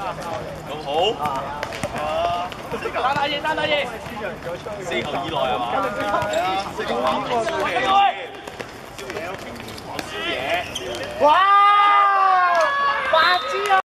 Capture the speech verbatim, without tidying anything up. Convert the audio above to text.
咁好。啊！單打嘢，單打嘢。四球以內係嘛？係啊，四球以內。宵夜，宵夜。哇！白痴啊！